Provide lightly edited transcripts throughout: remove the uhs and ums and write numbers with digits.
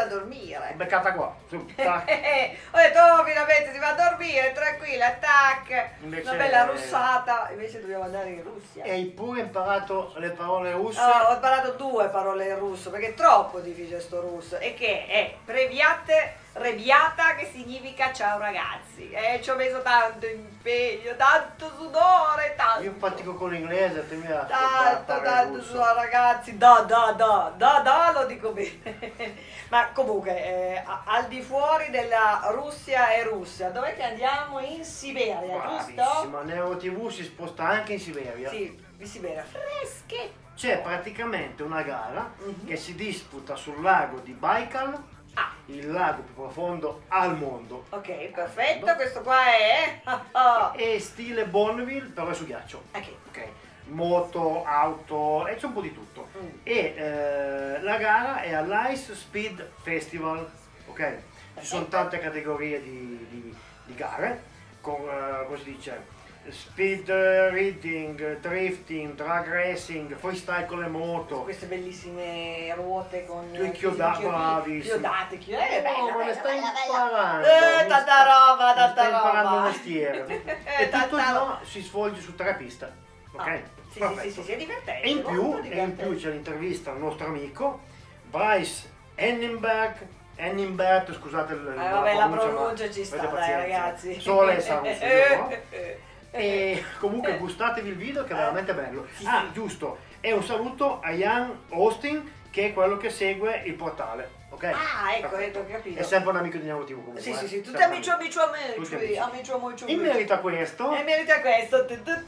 a dormire. Beccata qua. Su, tac. Ho detto, oh, finalmente si va a dormire, tranquilla, tac. Invece- Una bella russata, invece dobbiamo andare in Russia. E hai pure imparato le parole russe? Oh, ho imparato 2 parole in russo, perché è troppo difficile sto russo. E che è previate, reviata, che significa ciao ragazzi. Ci ho messo tanto impegno, tanto sudore, tanto. Io fatico con l'inglese, te mi ha Tanto sudore ragazzi, da, lo dico bene. Ma comunque, al di fuori della Russia e Russia, dov'è che andiamo? In Siberia, giusto? Bravissima, Neo TV si sposta anche in Siberia. Sì, in Siberia, freschetto. C'è praticamente una gara che si disputa sul lago di Baikal, il lago più profondo al mondo. Ok, perfetto, questo qua è... È stile Bonneville, però è su ghiaccio. Ok. Moto, auto, e c'è un po' di tutto. E la gara è all'Ice Speed Festival, ok? Ci sono tante categorie di gare, con, come si dice, speed reading, drifting, drag racing, freestyle con le moto. Queste bellissime ruote con... Chiodate, chiodate, ma ne stai imparando. Tanta roba, tanta stai imparando roba. un mestiere. E tutto ciò si svolge su 3 piste. Ok? Sì, Perfetto. è divertente. E in molto più divertente. c'è l'intervista al nostro amico Bryce Hennenberg, scusate vabbè, la pronuncia ci sta, avete dai pazienza. ragazzi. Solo lei sa russo, io no? E comunque gustatevi il video che è veramente bello. Ah, giusto, e un saluto a Ian Austin, che è quello che segue il portale, ok? Ah, ecco, Perfetto. ho capito. È sempre un amico di Neo TV comunque. Sì, tutti sempre amici. Tutti amici. In merito a questo, E merita questo.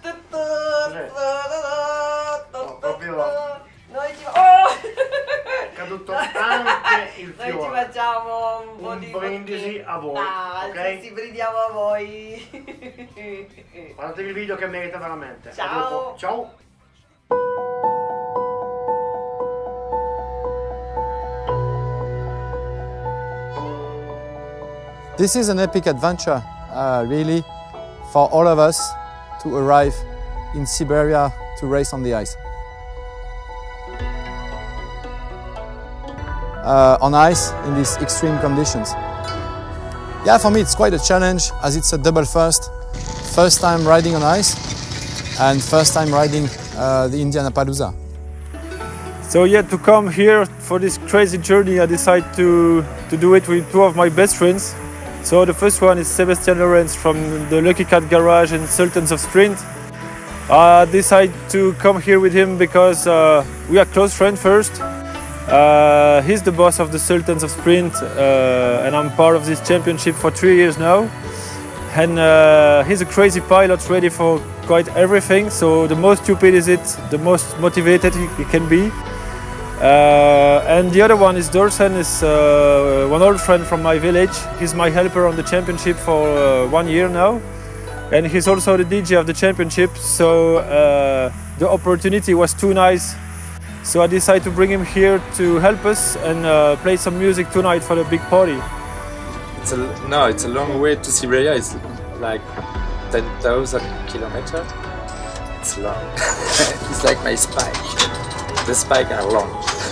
proprio Noi ci... Oh! è caduto anche il Noi ci fiore. facciamo un po' di brindisi a voi, ok? Ci brindiamo a voi. Guardatevi il video che merita veramente. Ciao. A dopo. Ciao. This is an epic adventure, really, for all of us to arrive in Siberia to race on the ice. On ice in these extreme conditions. Yeah, for me it's quite a challenge as it's a double first. First time riding on ice and first time riding the Indianapolis. So yeah, to come here for this crazy journey, I decided to do it with 2 of my best friends. So the first one is Sebastian Lorenz from the Lucky Cat Garage in Sultans of Sprint. I decided to come here with him because we are close friends first. He's the boss of the Sultans of Sprint and I'm part of this championship for 3 years now. And he's a crazy pilot, ready for quite everything. So the most stupid is it, the most motivated he can be. And the other one is Dorsen, is one old friend from my village. He's my helper on the championship for 1 year now. And he's also the DJ of the championship. So the opportunity was too nice. So I decided to bring him here to help us and play some music tonight for the big party. It's a long way to Siberia. It's like 10,000 kilometers. It's long. It's like my spike. The spike are long.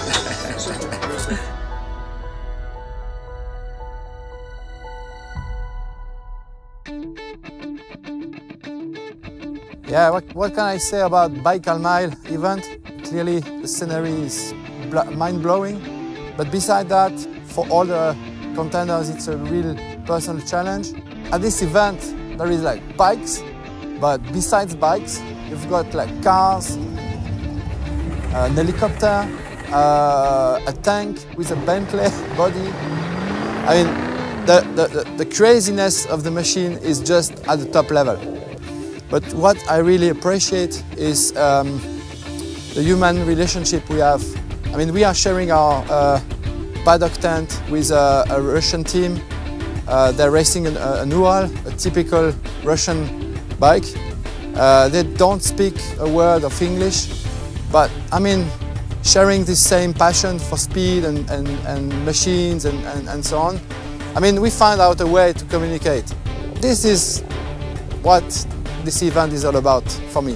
Yeah, what can I say about Baikal Mile event? Clearly the scenery is mind-blowing, but beside that, for all the contenders, it's a real personal challenge. At this event, there is like bikes, but besides bikes, you've got like cars, an helicopter, a tank with a Bentley body. I mean, the craziness of the machine is just at the top level. But what I really appreciate is the human relationship we have. I mean, we are sharing our paddock tent with a Russian team. They're racing an Ural, a typical Russian bike. They don't speak a word of English, but I mean, sharing this same passion for speed and machines and so on. I mean, we find out a way to communicate. This is what this event is all about for me.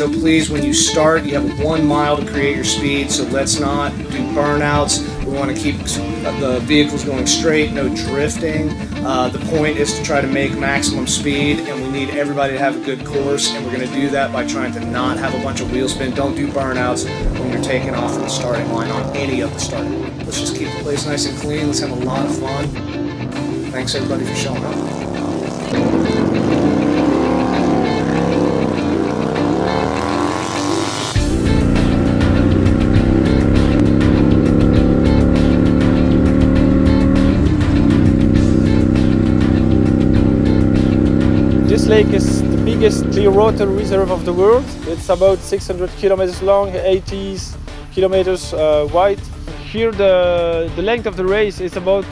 So please, when you start, you have 1 mile to create your speed, so let's not do burnouts. We want to keep the vehicles going straight, no drifting. The point is to try to make maximum speed, and we need everybody to have a good course, and we're going to do that by trying to not have a bunch of wheel spin. Don't do burnouts when you're taking off from the starting line on any of the starting line. Let's just keep the place nice and clean. Let's have a lot of fun. Thanks everybody for showing up. This lake is the biggest clear water reserve of the world. It's about 600 kilometers long, 80 kilometers wide. Here the length of the race is about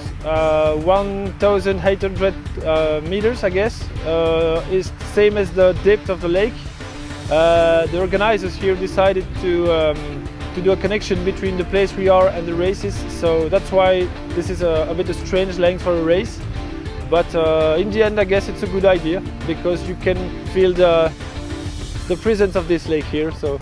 1,800 meters, I guess. It's the same as the depth of the lake. The organizers here decided to do a connection between the place we are and the races, so that's why this is a bit a strange length for a race. But in the end, I guess it's a good idea because you can feel the presence of this lake here. So.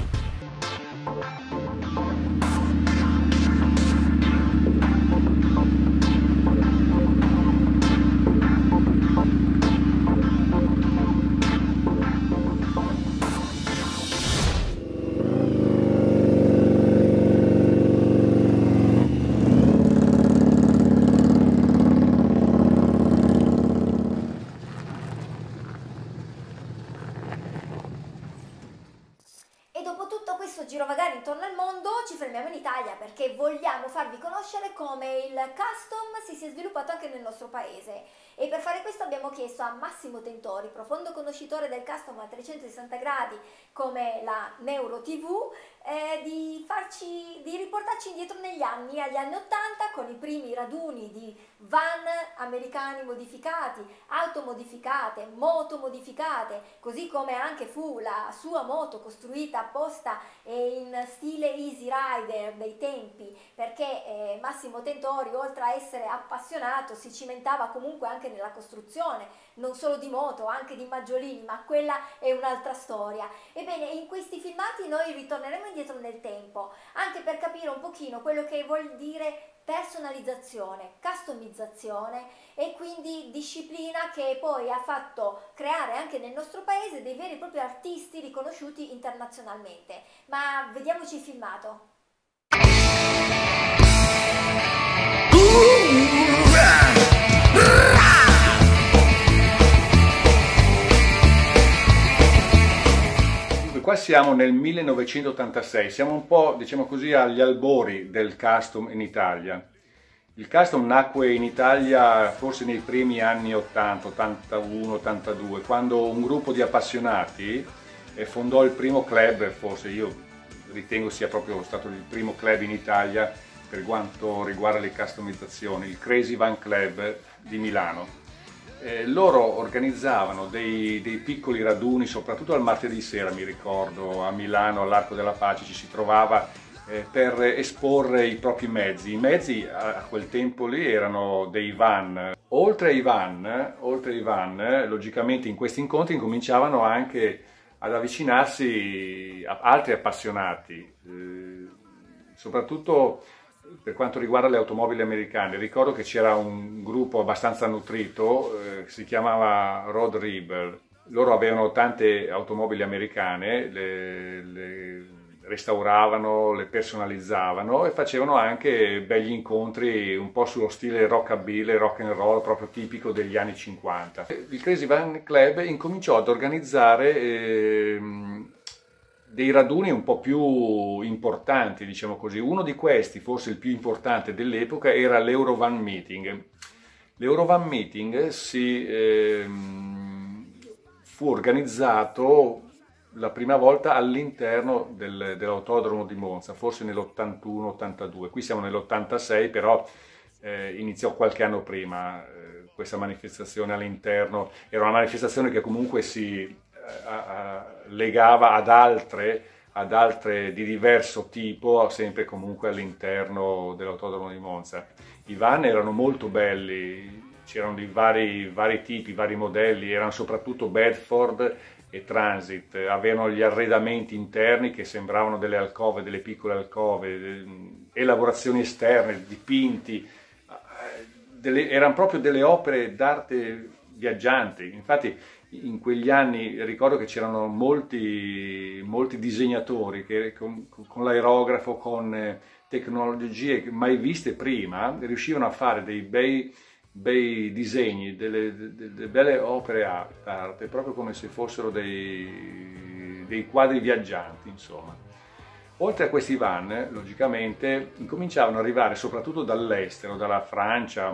Girovagare intorno al mondo, ci fermiamo in Italia perché vogliamo farvi conoscere come il custom si sia sviluppato anche nel nostro paese, e per fare questo abbiamo chiesto a Massimo Tentori, profondo conoscitore del custom a 360 gradi come la Neuro TV, di riportarci indietro negli anni, agli anni 80, con i primi raduni di van americani modificati, auto modificate, moto modificate, così come anche fu la sua moto costruita apposta in stile Easy Rider dei tempi, perché Massimo Tentori, oltre a essere appassionato, si cimentava comunque anche nella costruzione, non solo di moto, anche di maggiolini, ma quella è un'altra storia. Ebbene, in questi filmati noi ritorneremo indietro nel tempo, anche per capire un pochino quello che vuol dire personalizzazione, customizzazione e quindi disciplina che poi ha fatto creare anche nel nostro paese dei veri e propri artisti riconosciuti internazionalmente. Ma vediamoci il filmato. Qua siamo nel 1986, siamo un po', diciamo così, agli albori del custom in Italia. Il custom nacque in Italia forse nei primi anni 80, 81, 82, quando un gruppo di appassionati fondò il primo club, forse io ritengo sia proprio stato il primo club in Italia per quanto riguarda le customizzazioni, il Crazy Van Club di Milano. Loro organizzavano dei piccoli raduni, soprattutto al martedì sera, mi ricordo, a Milano, all'Arco della Pace, ci si trovava per esporre i propri mezzi. I mezzi a quel tempo lì erano dei van. Oltre ai van, logicamente in questi incontri incominciavano anche ad avvicinarsi a altri appassionati, soprattutto per quanto riguarda le automobili americane. Ricordo che c'era un gruppo abbastanza nutrito, si chiamava Road Rebel. Loro avevano tante automobili americane, le restauravano, le personalizzavano e facevano anche begli incontri un po' sullo stile rockabilly, rock and roll, proprio tipico degli anni 50. Il Crazy Van Club incominciò ad organizzare dei raduni un po' più importanti, diciamo così. Uno di questi, forse il più importante dell'epoca, era l'Eurovan Meeting. L'Eurovan Meeting fu organizzato la prima volta all'interno dell'autodromo di Monza, forse nell'81-82. Qui siamo nell'86, però iniziò qualche anno prima questa manifestazione all'interno. Era una manifestazione che comunque si legava ad altre di diverso tipo, sempre comunque all'interno dell'autodromo di Monza. I van erano molto belli, c'erano di vari tipi, vari modelli, erano soprattutto Bedford e Transit, avevano gli arredamenti interni che sembravano delle alcove, delle piccole alcove, elaborazioni esterne, dipinti, erano proprio delle opere d'arte viaggianti. Infatti in quegli anni ricordo che c'erano molti disegnatori che con l'aerografo, con tecnologie mai viste prima, riuscivano a fare dei bei disegni, delle belle opere d'arte, proprio come se fossero dei quadri viaggianti, insomma. Oltre a questi van, logicamente, incominciavano ad arrivare soprattutto dall'estero, dalla Francia,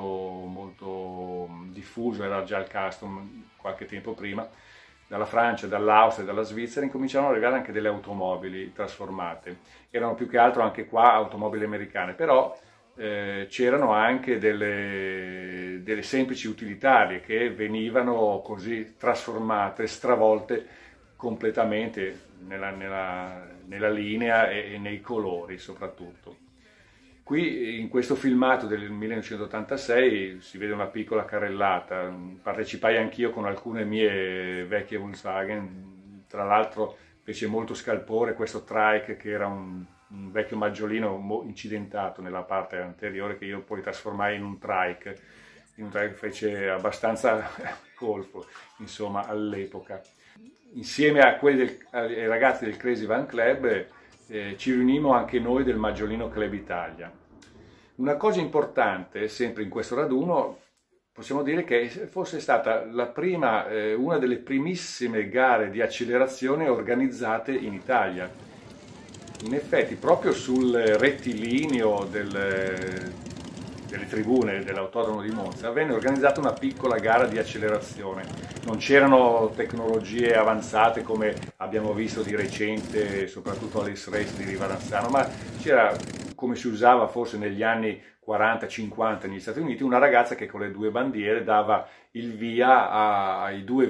molto diffuso, era già il custom qualche tempo prima, dalla Francia, dall'Austria, dalla Svizzera, incominciavano ad arrivare anche delle automobili trasformate. Erano più che altro anche qua automobili americane, però c'erano anche delle semplici utilitarie che venivano così trasformate, stravolte completamente nella linea e nei colori soprattutto. Qui in questo filmato del 1986 si vede una piccola carrellata, partecipai anch'io con alcune mie vecchie Volkswagen, tra l'altro fece molto scalpore questo trike che era un vecchio maggiolino incidentato nella parte anteriore, che io poi trasformai in un trike che fece abbastanza colpo, insomma, all'epoca. Insieme a ai ragazzi del Crazy Van Club ci riunimmo anche noi del Maggiolino Club Italia. Una cosa importante, sempre in questo raduno, possiamo dire che fosse stata una delle primissime gare di accelerazione organizzate in Italia. In effetti, proprio sul rettilineo delle tribune dell'Autodromo di Monza venne organizzata una piccola gara di accelerazione. Non c'erano tecnologie avanzate come abbiamo visto di recente, soprattutto all'Ace Race di Rivaranzano, ma c'era, come si usava forse negli anni 40-50 negli Stati Uniti, una ragazza che con le due bandiere dava il via ai due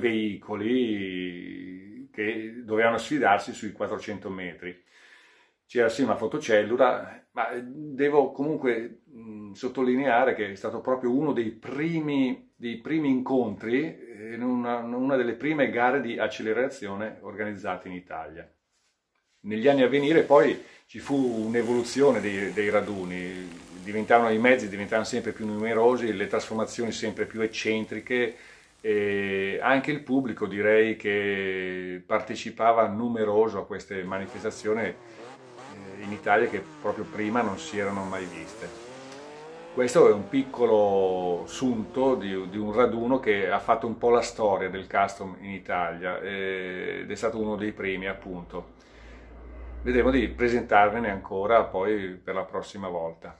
veicoli che dovevano sfidarsi sui 400 metri. C'era sì una fotocellula, ma devo comunque sottolineare che è stato proprio uno dei primi incontri, una delle prime gare di accelerazione organizzate in Italia. Negli anni a venire poi ci fu un'evoluzione dei raduni, i mezzi diventavano sempre più numerosi, le trasformazioni sempre più eccentriche, e anche il pubblico, direi, che partecipava numeroso a queste manifestazioni in Italia che proprio prima non si erano mai viste. Questo è un piccolo sunto di un raduno che ha fatto un po' la storia del custom in Italia ed è stato uno dei primi, appunto. Vedremo di presentarvene ancora poi per la prossima volta.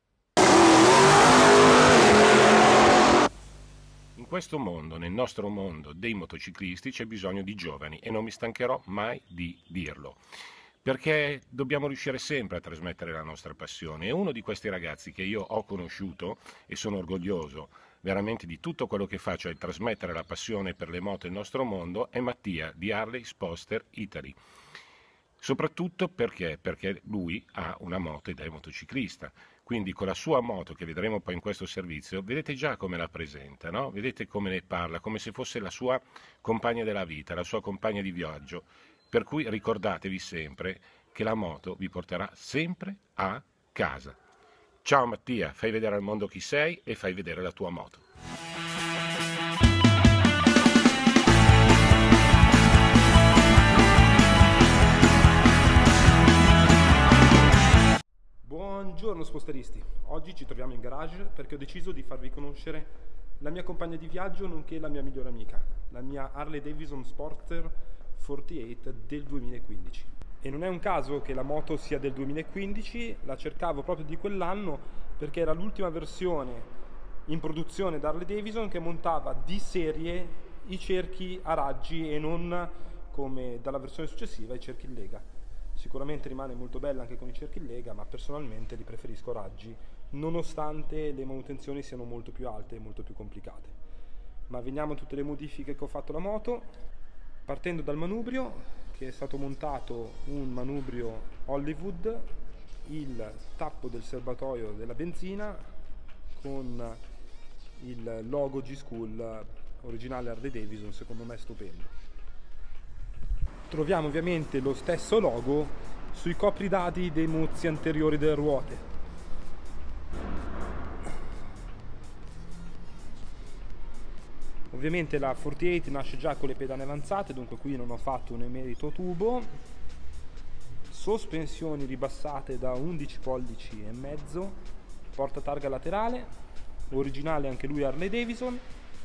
In questo mondo, nel nostro mondo dei motociclisti, c'è bisogno di giovani e non mi stancherò mai di dirlo. Perché dobbiamo riuscire sempre a trasmettere la nostra passione, e uno di questi ragazzi che io ho conosciuto e sono orgoglioso veramente di tutto quello che faccio è trasmettere la passione per le moto nel nostro mondo, è Mattia di Harley Sposter Italy. Soprattutto perché lui ha una moto ed è motociclista, quindi con la sua moto che vedremo poi in questo servizio vedete già come la presenta, no? Vedete come ne parla, come se fosse la sua compagna della vita, la sua compagna di viaggio. Per cui ricordatevi sempre che la moto vi porterà sempre a casa. Ciao Mattia, fai vedere al mondo chi sei e fai vedere la tua moto. Buongiorno sposteristi, oggi ci troviamo in garage perché ho deciso di farvi conoscere la mia compagna di viaggio nonché la mia migliore amica, la mia Harley Davidson Sportster 48 del 2015. E non è un caso che la moto sia del 2015, la cercavo proprio di quell'anno perché era l'ultima versione in produzione da Harley Davidson che montava di serie i cerchi a raggi e non come dalla versione successiva i cerchi in lega. Sicuramente rimane molto bella anche con i cerchi in lega, ma personalmente li preferisco a raggi, nonostante le manutenzioni siano molto più alte e molto più complicate. Ma veniamo a tutte le modifiche che ho fatto alla moto. Partendo dal manubrio, che è stato montato un manubrio Hollywood, il tappo del serbatoio della benzina con il logo G-School originale Harley Davidson, secondo me stupendo. Troviamo ovviamente lo stesso logo sui copridadi dei mozzi anteriori delle ruote. Ovviamente la 48 nasce già con le pedane avanzate, dunque qui non ho fatto un emerito tubo. Sospensioni ribassate da 11 pollici e mezzo, portatarga laterale, originale anche lui Harley Davidson.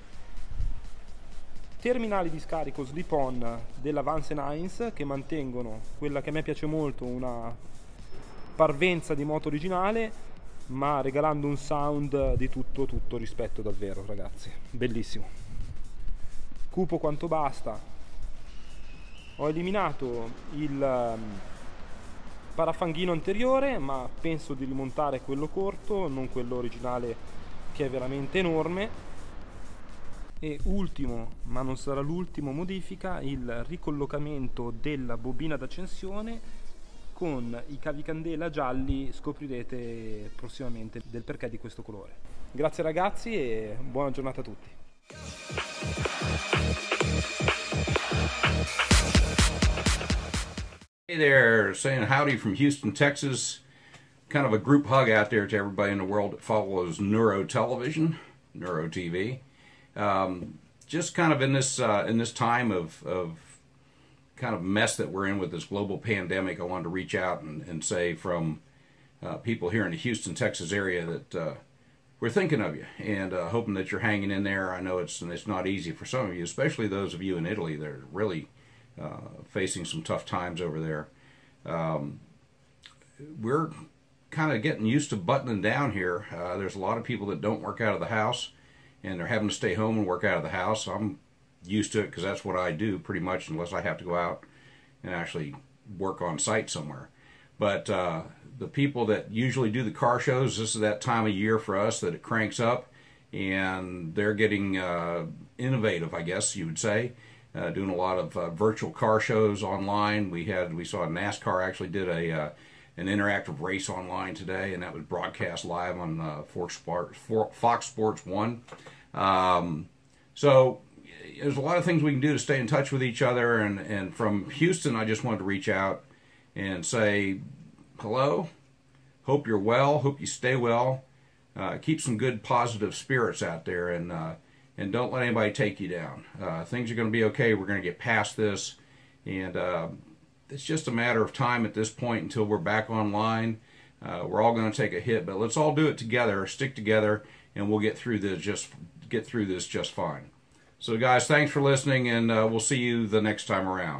Terminali di scarico slip-on della Vance & Hines che mantengono quella che a me piace molto, una parvenza di moto originale, ma regalando un sound di tutto rispetto davvero, ragazzi, bellissimo. Cupo quanto basta. Ho eliminato il parafanghino anteriore, ma penso di rimontare quello corto, non quello originale che è veramente enorme. E ultimo, ma non sarà l'ultimo modifica, il ricollocamento della bobina d'accensione con i cavicandela gialli. Scoprirete prossimamente del perché di questo colore. Grazie ragazzi e buona giornata a tutti. Hey there, saying howdy from Houston, Texas. Kind of a group hug out there to everybody in the world that follows Neuro Television, Neuro TV. Just kind of in this time of kind of mess that we're in with this global pandemic, I wanted to reach out and say from people here in the Houston, Texas area that we're thinking of you and hoping that you're hanging in there. I know it's not easy for some of you, especially those of you in Italy that are really facing some tough times over there. We're kind of getting used to buttoning down here. There's a lot of people that don't work out of the house and they're having to stay home and work out of the house. I'm used to it because that's what I do pretty much, unless I have to go out and actually work on site somewhere. But the people that usually do the car shows, this is that time of year for us that it cranks up, and they're getting innovative, I guess you would say, doing a lot of virtual car shows online. We saw NASCAR actually did an interactive race online today, and that was broadcast live on Fox Sports 1. So there's a lot of things we can do to stay in touch with each other, and from Houston I just wanted to reach out and say hello, hope you're well, hope you stay well, keep some good positive spirits out there, and don't let anybody take you down. Things are going to be okay. We're going to get past this, and it's just a matter of time at this point until we're back online. We're all going to take a hit, but let's all do it together, stick together, and we'll get through this just fine. So guys, thanks for listening, and we'll see you the next time around.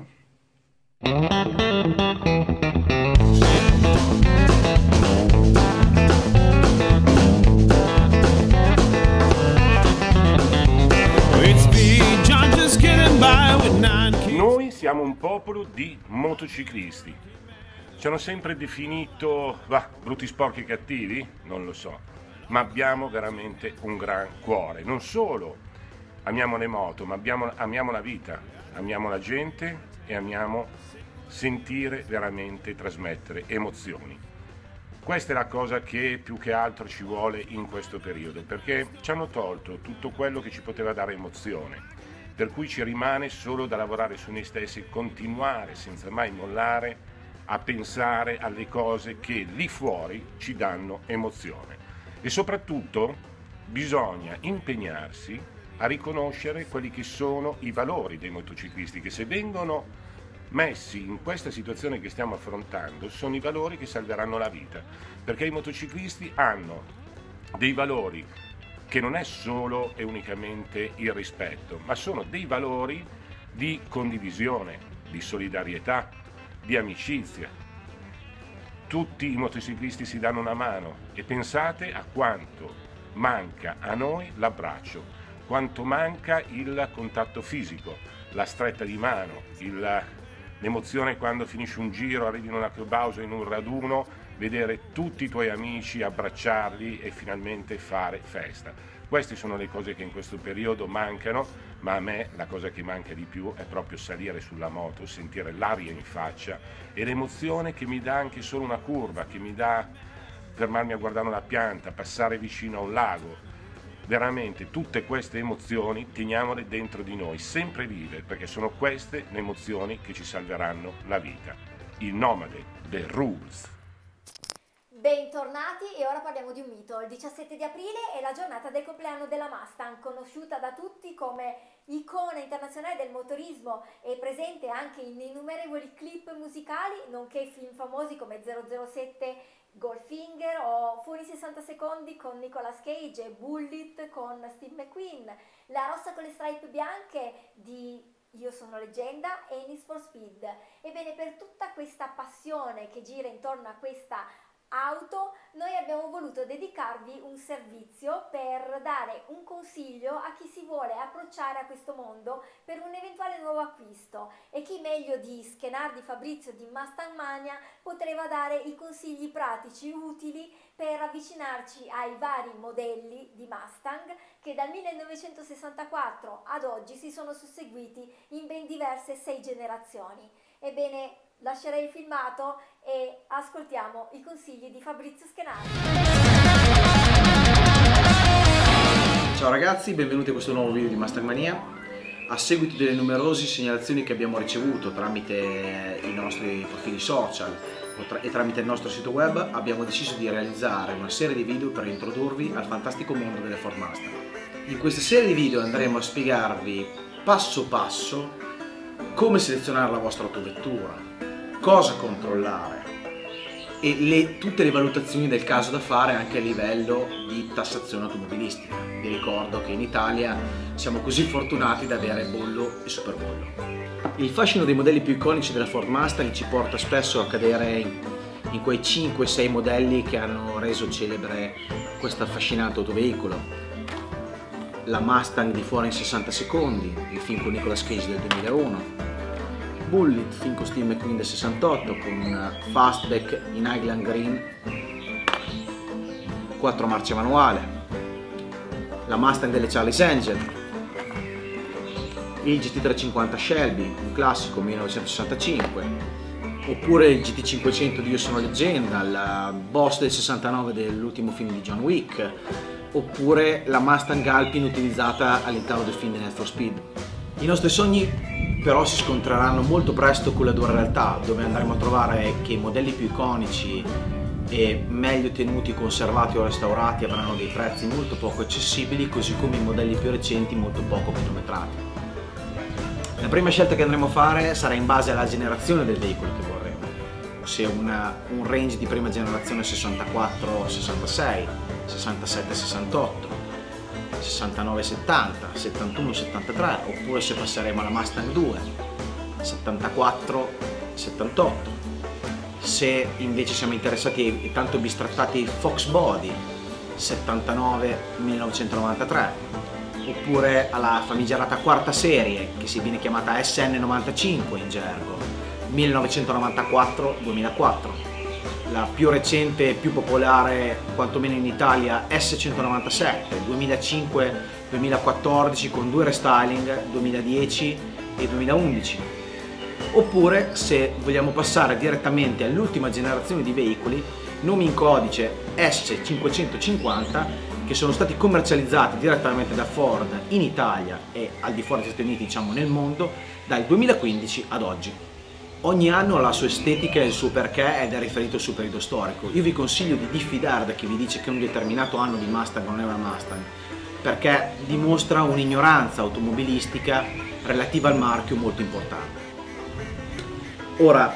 Noi siamo un popolo di motociclisti. Ci hanno sempre definito, brutti, sporchi e cattivi? Non lo so, ma abbiamo veramente un gran cuore. Non solo amiamo le moto, ma amiamo la vita, amiamo la gente e amiamo sentire veramente, trasmettere emozioni. Questa è la cosa che più che altro ci vuole in questo periodo, perché ci hanno tolto tutto quello che ci poteva dare emozione. Per cui ci rimane solo da lavorare su noi stessi e continuare senza mai mollare a pensare alle cose che lì fuori ci danno emozione. E soprattutto bisogna impegnarsi a riconoscere quelli che sono i valori dei motociclisti, che se vengono messi in questa situazione che stiamo affrontando sono i valori che salveranno la vita, perché i motociclisti hanno dei valori che non è solo e unicamente il rispetto, ma sono dei valori di condivisione, di solidarietà, di amicizia. Tutti i motociclisti si danno una mano e pensate a quanto manca a noi l'abbraccio, quanto manca il contatto fisico, la stretta di mano, l'emozione quando finisci un giro, arrivi in una clubhouse o in un raduno, vedere tutti i tuoi amici, abbracciarli e finalmente fare festa. Queste sono le cose che in questo periodo mancano, ma a me la cosa che manca di più è proprio salire sulla moto, sentire l'aria in faccia e l'emozione che mi dà anche solo una curva, che mi dà fermarmi a guardare una pianta, passare vicino a un lago. veramente tutte queste emozioni teniamole dentro di noi, sempre vive, perché sono queste le emozioni che ci salveranno la vita. Il nomade, The Rules. Bentornati e ora parliamo di un mito. Il 17 di aprile è la giornata del compleanno della Mustang, conosciuta da tutti come icona internazionale del motorismo e presente anche in innumerevoli clip musicali, nonché film famosi come 007 Goldfinger o Fuori 60 secondi con Nicolas Cage e Bullitt con Steve McQueen, La rossa con le stripe bianche di Io sono leggenda e Need for Speed. Ebbene, per tutta questa passione che gira intorno a questa auto, noi abbiamo voluto dedicarvi un servizio per dare un consiglio a chi si vuole approcciare a questo mondo per un eventuale nuovo acquisto, e chi meglio di Schenardi Fabrizio di Mustang Mania poteva dare i consigli pratici utili per avvicinarci ai vari modelli di Mustang che dal 1964 ad oggi si sono susseguiti in ben diverse 6 generazioni. Ebbene, lascerei il filmato e ascoltiamo i consigli di Fabrizio Schenardi. Ciao ragazzi, benvenuti a questo nuovo video di Mustang Mania. A seguito delle numerose segnalazioni che abbiamo ricevuto tramite i nostri profili social e tramite il nostro sito web, abbiamo deciso di realizzare una serie di video per introdurvi al fantastico mondo delle Ford Mustang. In questa serie di video andremo a spiegarvi passo passo come selezionare la vostra autovettura, cosa controllare e tutte le valutazioni del caso da fare anche a livello di tassazione automobilistica. Vi ricordo che in Italia siamo così fortunati da avere bollo e superbollo. Il fascino dei modelli più iconici della Ford Mustang ci porta spesso a cadere in quei 5-6 modelli che hanno reso celebre questo affascinante autoveicolo. La Mustang di Fuori in 60 secondi, il film con Nicolas Cage del 2001, Bullitt, film con Steve McQueen del 68 con Fastback in Highland Green, 4 marce manuale, la Mustang delle Charlie's Angel, il GT350 Shelby, un classico 1965, oppure il GT500 di Io sono leggenda, il boss del 69 dell'ultimo film di John Wick, oppure la Mustang Alpine utilizzata all'interno del film di Need for Speed. I nostri sogni però si scontreranno molto presto con la dura realtà, dove andremo a trovare che i modelli più iconici e meglio tenuti, conservati o restaurati avranno dei prezzi molto poco accessibili, così come i modelli più recenti molto poco chilometrati. La prima scelta che andremo a fare sarà in base alla generazione del veicolo che vorremmo, ossia un range di prima generazione 64-66, 67-68, 69-70, 71-73, oppure se passeremo alla Mustang 2, 74-78. Se invece siamo interessati ai tanto bistrattati Fox Body, 79-1993, oppure alla famigerata quarta serie che si viene chiamata SN95 in gergo, 1994-2004. La più recente e più popolare, quantomeno in Italia, S197 2005-2014 con 2 restyling 2010 e 2011. Oppure, se vogliamo passare direttamente all'ultima generazione di veicoli, nomi in codice S550 che sono stati commercializzati direttamente da Ford in Italia e al di fuori degli Stati Uniti, diciamo nel mondo, dal 2015 ad oggi. Ogni anno ha la sua estetica e il suo perché ed è riferito al suo periodo storico. Io vi consiglio di diffidare da chi vi dice che un determinato anno di Mustang non è una Mustang, perché dimostra un'ignoranza automobilistica relativa al marchio molto importante. Ora,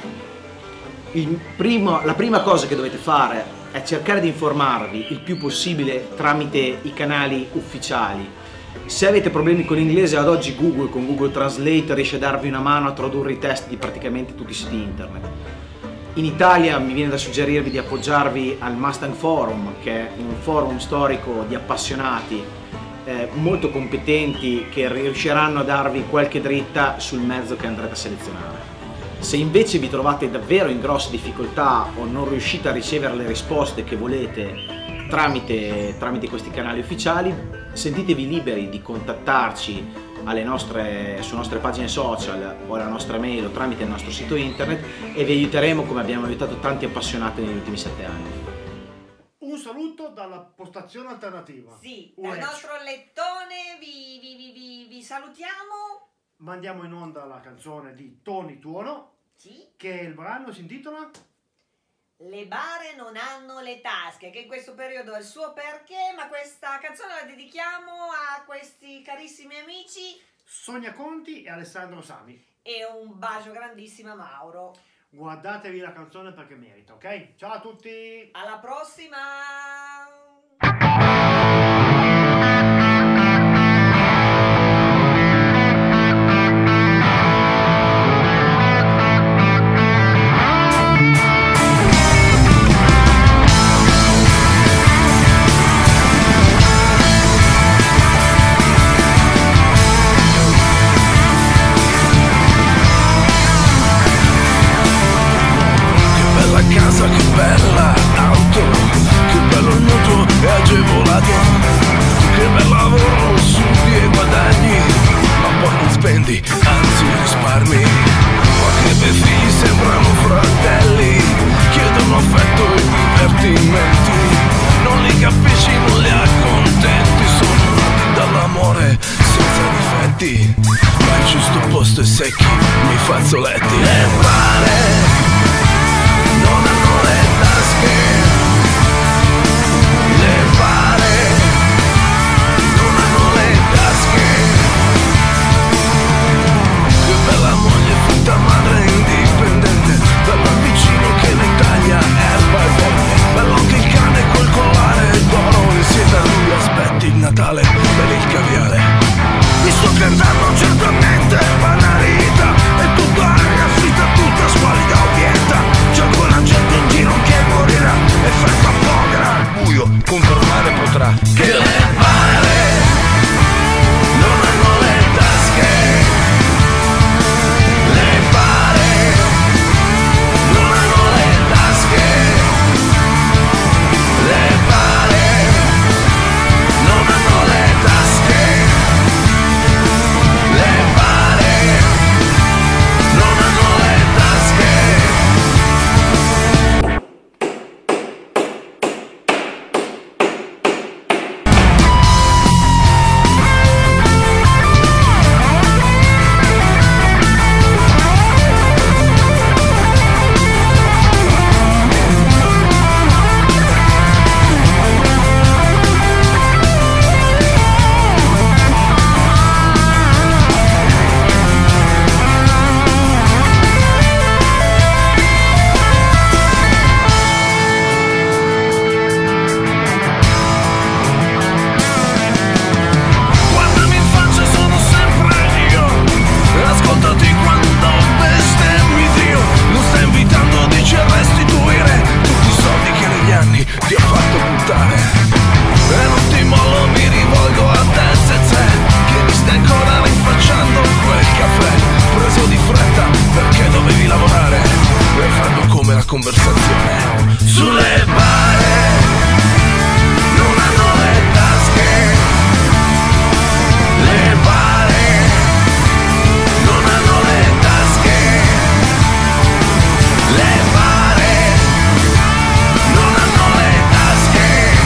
la prima cosa che dovete fare è cercare di informarvi il più possibile tramite i canali ufficiali. Se avete problemi con l'inglese, ad oggi Google con Google Translate riesce a darvi una mano a tradurre i test di praticamente tutti i siti internet. In Italia mi viene da suggerirvi di appoggiarvi al Mustang Forum, che è un forum storico di appassionati molto competenti che riusciranno a darvi qualche dritta sul mezzo che andrete a selezionare. Se invece vi trovate davvero in grosse difficoltà o non riuscite a ricevere le risposte che volete tramite questi canali ufficiali, sentitevi liberi di contattarci sulle nostre pagine social o alla nostra mail o tramite il nostro sito internet e vi aiuteremo come abbiamo aiutato tanti appassionati negli ultimi 7 anni. Un saluto saluto dalla postazione alternativa. Sì, dal nostro lettone vi salutiamo. Mandiamo in onda la canzone di Tony Tuono, che il brano si intitola Le bare non hanno le tasche, che in questo periodo è il suo perché, ma questa canzone la dedichiamo a questi carissimi amici Sonia Conti e Alessandro Sami. E un bacio grandissimo a Mauro. Guardatevi la canzone perché merita, ok? Ciao a tutti! Alla prossima! Casa, che bella auto, che bello il mutuo è agevolato, che bel lavoro, studi e guadagni, ma poi non spendi, anzi risparmi, ma che bei figli sembrano fratelli, chiedono affetto e divertimenti, non li capisci, non li accontenti, sono nati dall'amore senza difetti, ma il giusto posto è secchi, nei fazzoletti, e pare non hanno le tasche, le bare non hanno le tasche, che bella moglie, finta madre indipendente, bello il vicino che le taglia erba e foglie, bello anche il cane col collare d'oro, insieme a lui aspetti il Natale per il caviale. Mi sto cantando certamente banalità, è tutta aria fritta, tutta squalida obietta, c'è ancora gente in giro che morirà e festa povera al buio confermare potrà che le bare non hanno le tasche, le bare non hanno le tasche, le bare non hanno le tasche, le bare non hanno le tasche. Guardami in faccia, sono sempre io, ascoltati quando bestemmi Dio, non stai invitando, dice restituire tutti i soldi che negli anni ti ho fatto buttare, e non ti mollo, mi rivolgo a te Zezé, che mi stai ancora rinfacciando quel caffè, preso di fretta perché dovevi lavorare, e fanno come la conversazione sulle bare, non hanno le tasche, le bare non hanno le tasche, le bare non hanno le tasche,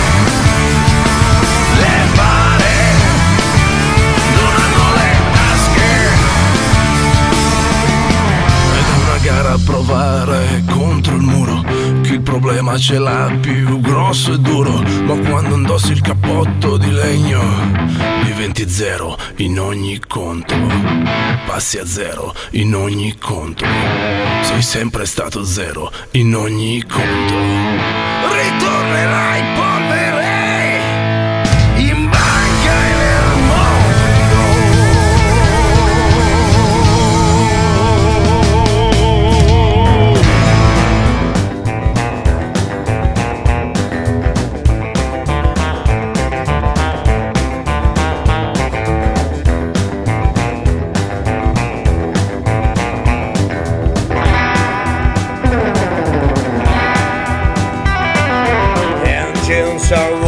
le bare non hanno le tasche, ed è una gara a provare contro il muro, che il problema ce l'ha più grosso e duro, ma quando indossi il cappotto di legno diventi zero in ogni conto, passi a zero in ogni conto, sei sempre stato zero in ogni conto, ritornerai polverei in banca e nel mondo. Engines are